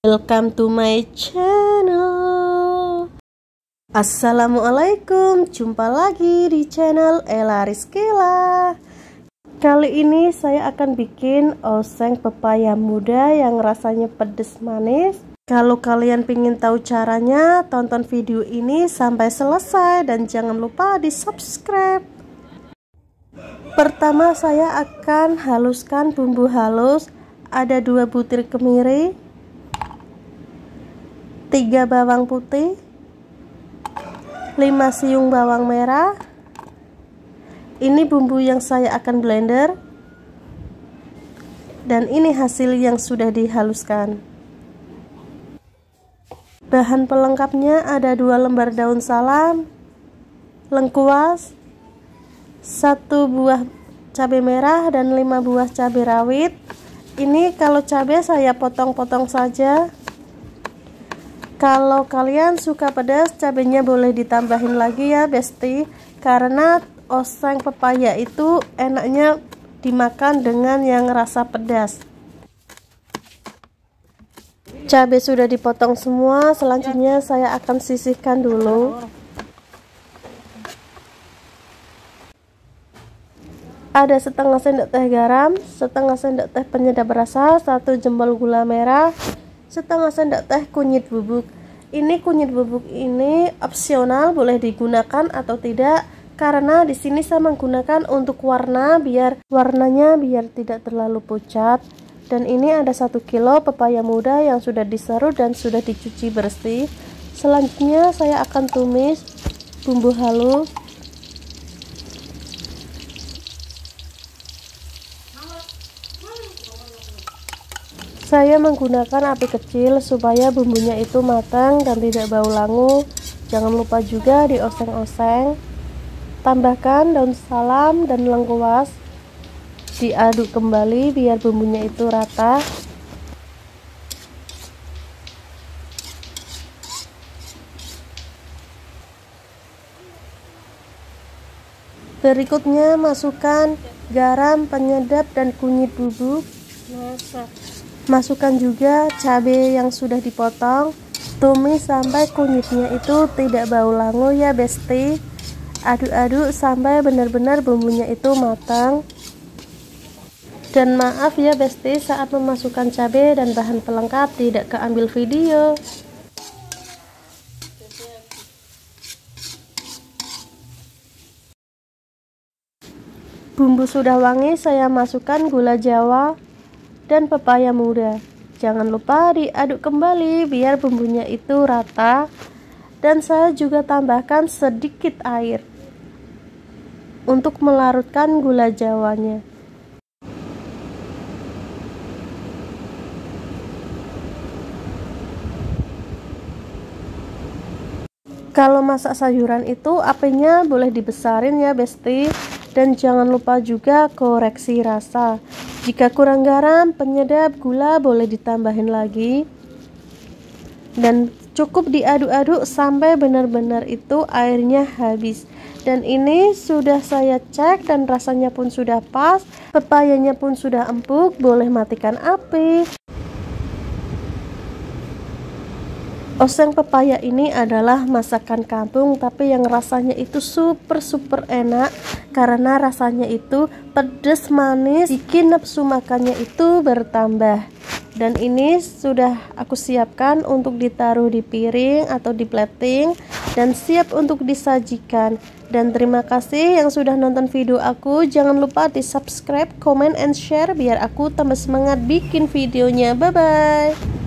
Welcome to my channel. Assalamualaikum, jumpa lagi di channel Ella Rizkyla. Kali ini saya akan bikin oseng pepaya muda yang rasanya pedas manis. Kalau kalian ingin tahu caranya, tonton video ini sampai selesai dan jangan lupa di subscribe. Pertama saya akan haluskan bumbu halus. Ada 2 butir kemiri, 3 bawang putih, 5 siung bawang merah. Ini bumbu yang saya akan blender, dan ini hasil yang sudah dihaluskan. Bahan pelengkapnya ada 2 lembar daun salam, lengkuas, 1 buah cabai merah, dan 5 buah cabai rawit. Ini kalau cabai saya potong-potong saja. Kalau kalian suka pedas, cabenya boleh ditambahin lagi ya besti, karena oseng pepaya itu enaknya dimakan dengan yang rasa pedas. Cabai sudah dipotong semua, selanjutnya saya akan sisihkan dulu. Ada setengah sendok teh garam, setengah sendok teh penyedap rasa, 1 jempol gula merah, setengah sendok teh kunyit bubuk. Ini kunyit bubuk ini opsional, boleh digunakan atau tidak, karena di sini saya menggunakan untuk warna, biar warnanya tidak terlalu pucat. Dan ini ada 1 kilo pepaya muda yang sudah diserut dan sudah dicuci bersih. Selanjutnya saya akan tumis bumbu halus. Saya menggunakan api kecil supaya bumbunya itu matang dan tidak bau langu. Jangan lupa juga dioseng-oseng. Tambahkan daun salam dan lengkuas. Diaduk kembali biar bumbunya itu rata. Berikutnya masukkan garam, penyedap, dan kunyit bubuk. Masukkan juga cabai yang sudah dipotong. Tumis sampai kunyitnya itu tidak bau langu ya besti. Aduk-aduk sampai benar-benar bumbunya itu matang. Dan maaf ya besti, saat memasukkan cabai dan bahan pelengkap tidak keambil video. Bumbu sudah wangi, saya masukkan gula jawa dan pepaya muda. Jangan lupa diaduk kembali biar bumbunya itu rata. Dan saya juga tambahkan sedikit air untuk melarutkan gula jawanya. Kalau masak sayuran itu apinya boleh dibesarin ya besti. Dan jangan lupa juga koreksi rasa. Jika kurang garam, penyedap, gula boleh ditambahin lagi. Dan cukup diaduk-aduk sampai benar-benar itu airnya habis. Dan ini sudah saya cek dan rasanya pun sudah pas. Pepayanya pun sudah empuk, boleh matikan api. Oseng pepaya ini adalah masakan kampung, tapi yang rasanya itu super enak karena rasanya itu pedas manis, bikin nafsu makannya itu bertambah. Dan ini sudah aku siapkan untuk ditaruh di piring atau di plating dan siap untuk disajikan. Dan terima kasih yang sudah nonton video aku. Jangan lupa di subscribe, comment, and share biar aku tambah semangat bikin videonya. Bye bye.